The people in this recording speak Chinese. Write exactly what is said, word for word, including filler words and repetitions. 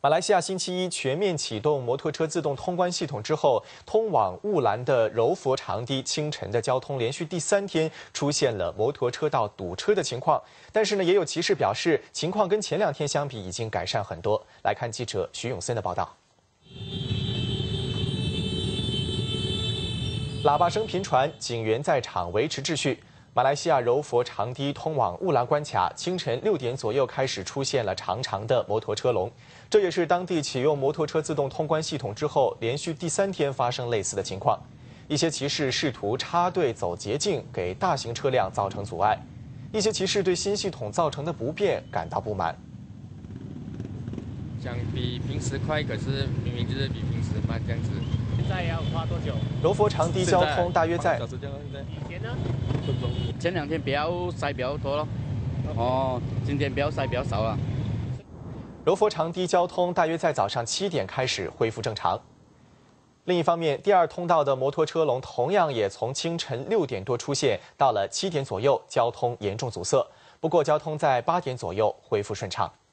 马来西亚星期一全面启动摩托车自动通关系统之后，通往兀兰的柔佛长堤清晨的交通连续第三天出现了摩托车道堵车的情况。但是呢，也有骑士表示，情况跟前两天相比已经改善很多。来看记者徐永森的报道。喇叭声频传，警员在场维持秩序。 马来西亚柔佛长堤通往兀兰关卡，清晨六点左右开始出现了长长的摩托车龙，这也是当地启用摩托车自动通关系统之后，连续第三天发生类似的情况。一些骑士试图插队走捷径，给大型车辆造成阻碍。一些骑士对新系统造成的不便感到不满。 想比平时快，可是明明就是比平时慢这样子。 现在要花多久？ 柔佛长堤交通大约在以前呢？ 前两天比较塞比较多了，哦，今天比较塞比较少了。 柔佛长堤交通大约在早上七点开始恢复正常。另一方面，第二通道的摩托车龙同样也从清晨六点多出现，到了七点左右，交通严重阻塞。不过，交通在八点左右恢复顺畅。